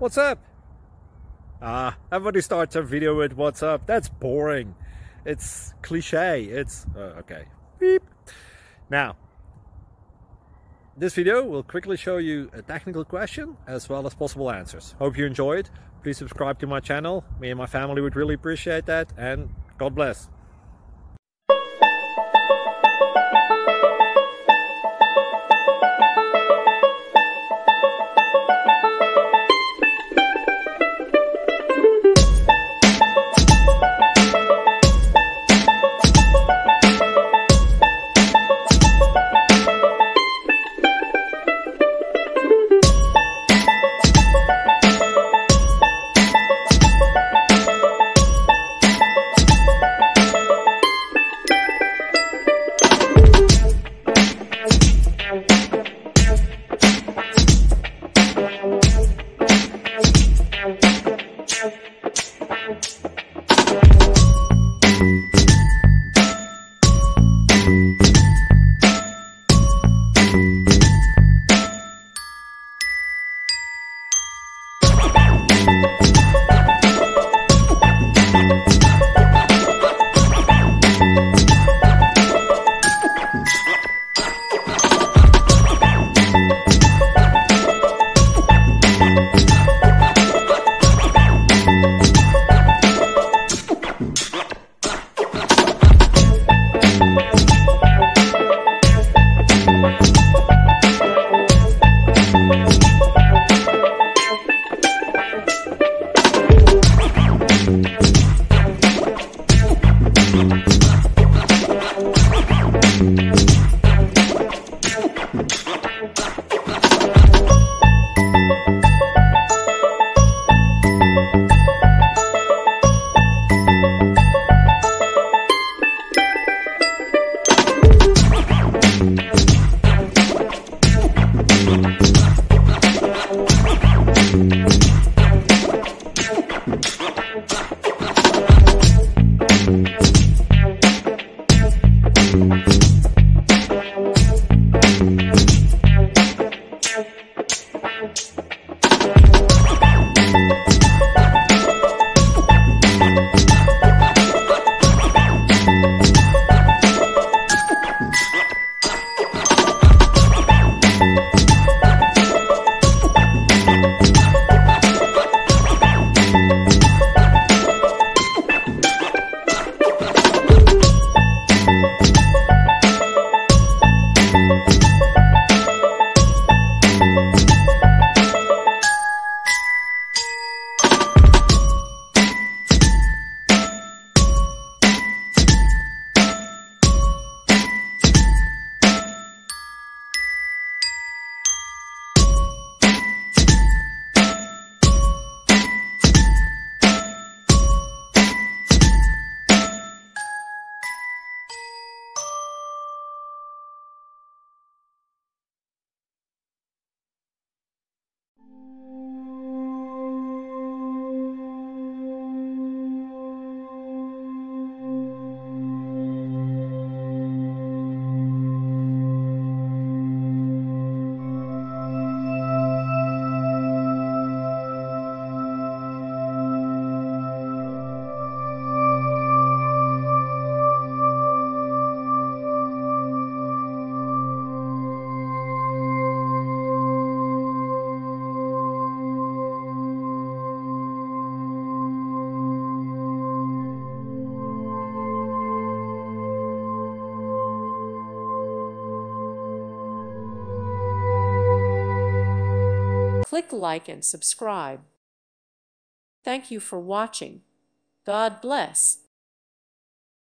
What's up? Everybody starts a video with what's up. That's boring. It's cliche. It's okay. Beep. Now, this video will quickly show you a technical question as well as possible answers. Hope you enjoy it. Please subscribe to my channel. Me and my family would really appreciate that, and God bless. Click like and subscribe. Thank you for watching. God bless.